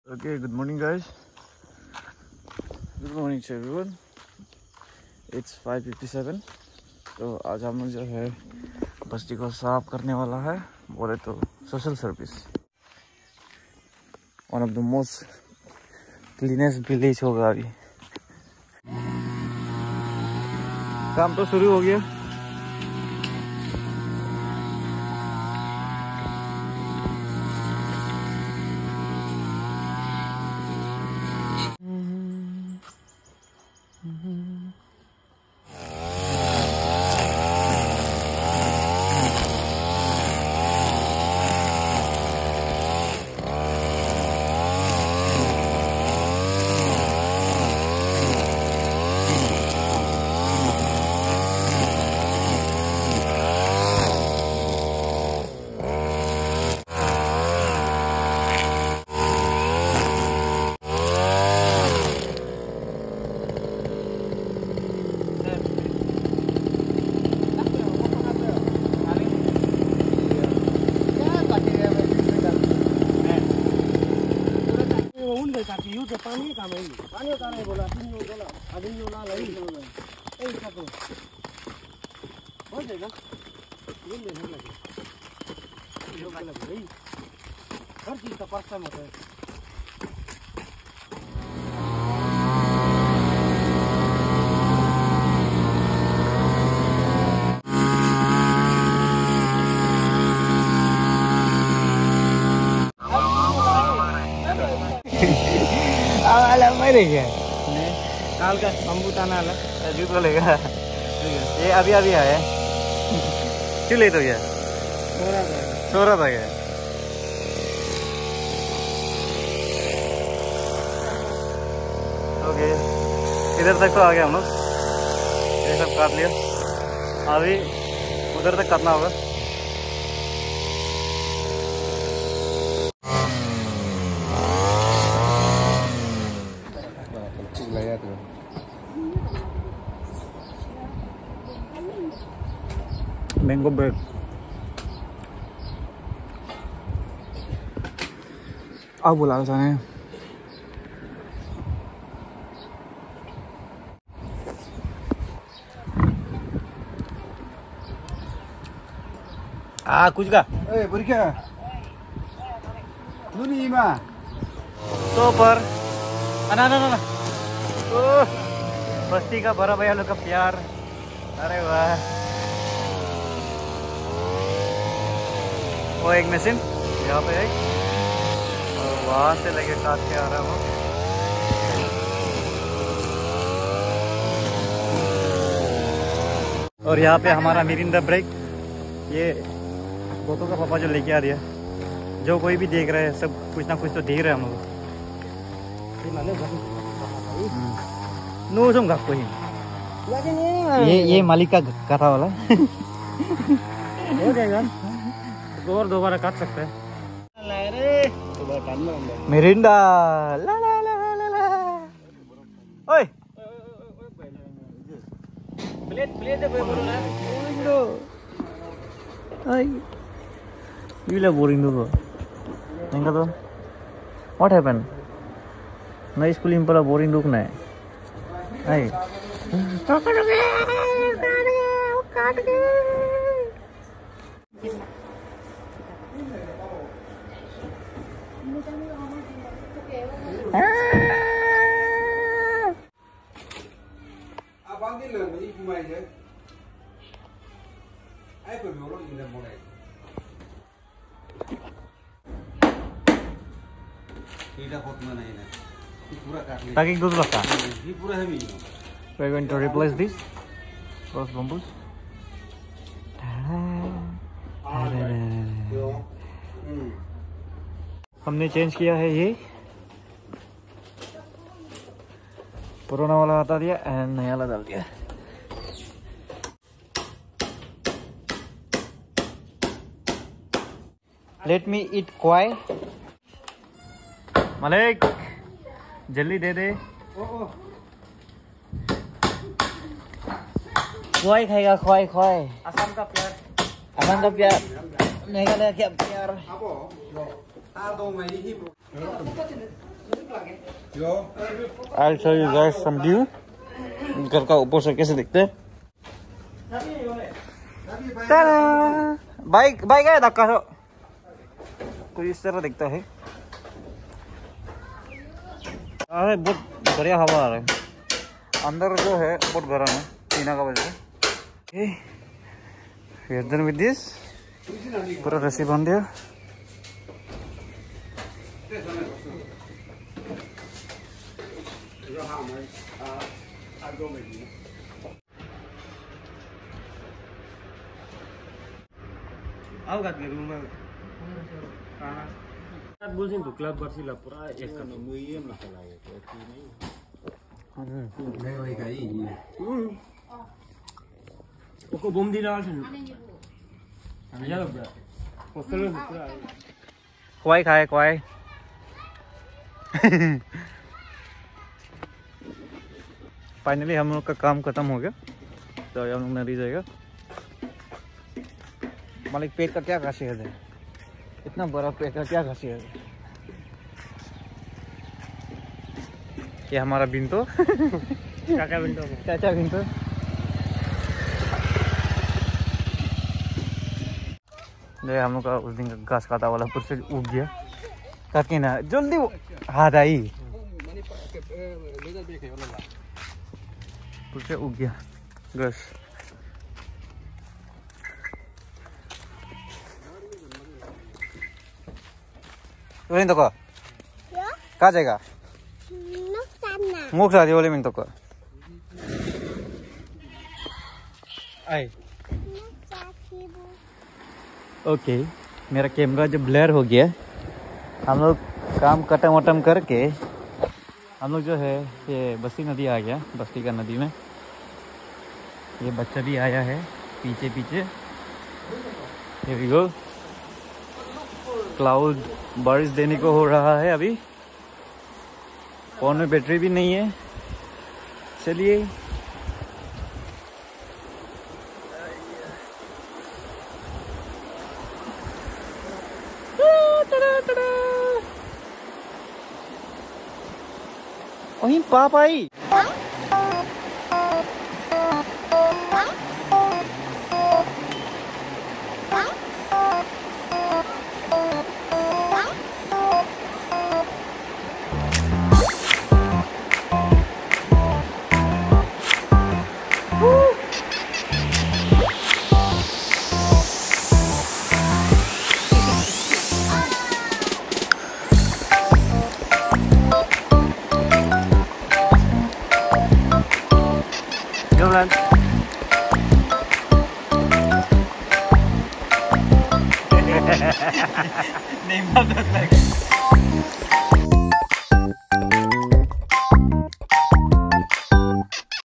Okay, good morning guys. Good morning to everyone. It's 5:57. तो आज हम जो है बस्ती को साफ करने वाला है, बोले तो social service. One of the most cleanest village होगा अभी। काम तो शुरू हो गया। पानी का नहीं पानी का नहीं बोला अभी बोला नहीं ए साको हो जाएगा ये लेने लगे ये वाला भाई हर चीज का फर्स्ट टाइम होता है। काल का कंबूताना अभी तो लेगा ये अभी आया क्यों लेट हो गया? सो रहा था क्या? ओके, इधर तक तो आ गया हम लोग, ये सब काट लिया। अभी उधर तक काटना होगा। मैंगो ब्रेड अब बोला जाने कुछ का तो पर ना बस्ती का बड़ा भैया लोग का प्यार। अरे वाह, वो एक मशीन यहाँ पे एक और वहाँ से लेके काट के आ रहा हूँ। और यहाँ पे हमारा मिरिंदा ब्रेक, ये गोतो का पापा जो लेके आ दिया। जो कोई भी देख रहे हैं सब कुछ ना कुछ तो देख रहे हैं हम लोग। नो तुम घाक कोई ये मालिक का काटा वाला हो जाएगा और दोबारा काट सकते हैं। मिरिंडा ला ला ला ला ला ओए प्लेट दे बोलो ना आई ये बोरिंग दो नहीं तो व्हाट हैपेंड ना स्कूल इंपला बोरिंग दुख ना आई काट के Packing those basta. We're going to replace this those bamboos. हमने चेंज किया है, ये पुराना वाला हटा दिया एंड नया वाला डाल दिया। लेट मी ईट क्वाई। मलिक जल्दी दे दे। क्वाई खाएगा, क्वाई क्वाई। असम का प्यार, असम का प्यार, मेघालय का प्यार। I'll show you guys some view. घर का ऊपर से कैसे दिखते हैं। बाइक बाइक है धक्का तो कुछ इस तरह दिखता है। बहुत बढ़िया हवा आ रहा है। अंदर जो है बहुत गर्म है चीना का वजह से। Done with this पूरा रस्सी बांध दिया। आओगा रूम में बोलছিন তো ক্লাব বার্সিলা পুরা এক কাম মুইয়ে না চলায় তো কি नहीं नहीं होई गई ओको बम दी डाल छन हम जा होटल में पूरा क्वाई खाए क्वाई। फाइनली हम लोग का काम खत्म हो गया तो हम लोग नदी जाएगा। मालिक पेट का क्या खासियत है, इतना बड़ा पेट का क्या खासियत है। ये हमारा बिंटो चाचा बिंटो चाचा बिंटो। ये हम लोग का उस दिन का घास काटा वाला फिर से उग गया। काके ना जल्दी हाथ आई फिर से उग गया घास। तो को कहाँ जाएगा मुख साथी बोले मिन तो को आई। ओके मेरा कैमरा जो ब्लर हो गया। हम लोग काम खत्म वटम करके हम लोग जो है ये बस्ती नदी आ गया। बस्ती का नदी में ये बच्चा भी आया है पीछे पीछे। Here we go। क्लाउड बारिश देने को हो रहा है। अभी फोन में बैटरी भी नहीं है। चलिए वहीं पापा आई। नहीं